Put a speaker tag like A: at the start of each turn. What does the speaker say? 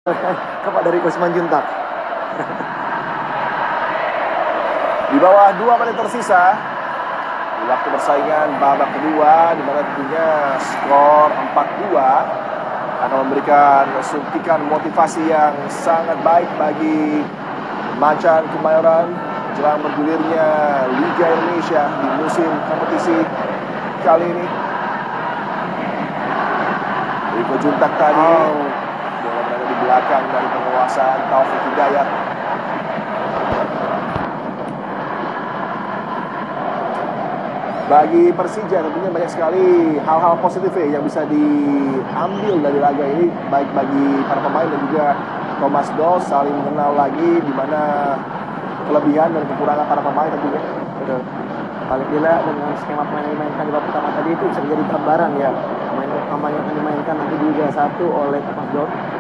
A: kepada Rico Simanjuntak.
B: Di bawah 2 menit tersisa di waktu persaingan babak kedua, di mana tentunya skor 4-2 akan memberikan suntikan motivasi yang sangat baik bagi Macan Kemayoran jelang bergulirnya Liga Indonesia di musim kompetisi kali ini. Rico Juntak tadi bola berada di belakang dari penguasaan Taufik Hidayat. Bagi Persija tentunya banyak sekali hal-hal positif yang bisa diambil dari laga ini, baik bagi para pemain dan juga Thomas Doll saling mengenal lagi di mana kelebihan dan kekurangan para pemain tentunya.
A: Betul. Paling tidak dengan skema pemain yang dimainkan di babak pertama tadi itu bisa menjadi gambaran ya pemain yang akan dimainkan nanti di Liga 1 oleh Thomas Doll.